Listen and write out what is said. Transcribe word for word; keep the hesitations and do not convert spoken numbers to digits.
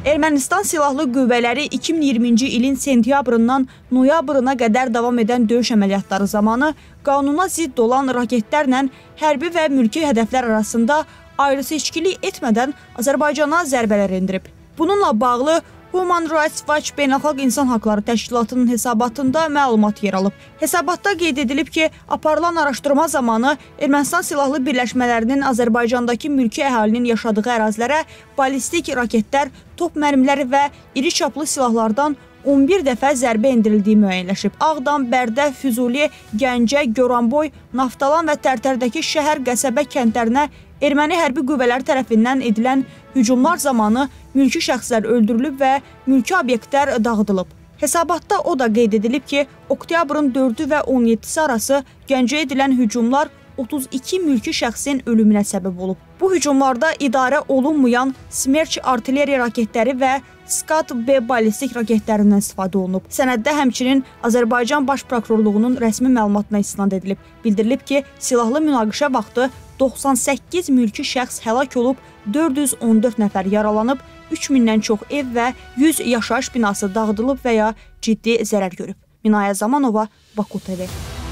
Ermənistan silahlı qüvvələri iki min iyirminci ilin sentyabrından noyabrına qədər davam edən döyüş əməliyyatları zamanı qanuna zidd olan raketlərlə hərbi və mülki hədəflər arasında ayrı seçkilik etmədən Azərbaycana zərbələr endirib. Bununla bağlı Human Rights Watch Beynəlxalq İnsan Haqları Təşkilatının hesabatında məlumat yer alıb. Hesabatda qeyd edilib ki, aparılan araşdırma zamanı Ermənistan silahlı birləşmələrinin Azərbaycandakı mülki əhalinin yaşadığı ərazilərə ballistik raketlər, top mərmiləri və iri çaplı silahlardan on bir dəfə zərbə endirildiyi müəyyənləşib. Ağdam, Bərdə, Füzuli, Gəncə, Goranboy, Naftalan və Tərtərdəki şəhər, qəsəbə kəndlərinə erməni hərbi qüvvələri tərəfindən edilən hücumlar zamanı mülki şəxslər öldürülüb və mülki obyektlər dağıdılıb. Hesabatda o da qeyd edilib ki, oktyabrın dördü və on yeddisi arası Gəncəyə edilən hücumlar otuz iki mülki şəxsin ölümünə səbəb olub. Bu hücumlarda idarə olunmayan Smerç artilleriya raketləri və Skat B ballistik raketlərindən istifadə olunub. Sənəddə həmçinin Azərbaycan Baş Prokurorluğunun rəsmi məlumatına istinad edilib. Bildirilib ki, silahlı münaqişə vaxtı doxsan səkkiz mülki şəxs həlak olub, dörd yüz on dörd nəfər yaralanıb, üç mindən çox ev və yüz yaşayış binası dağıdılıb və ya ciddi zərər görüb. Minayə Zamanova, Baku T V.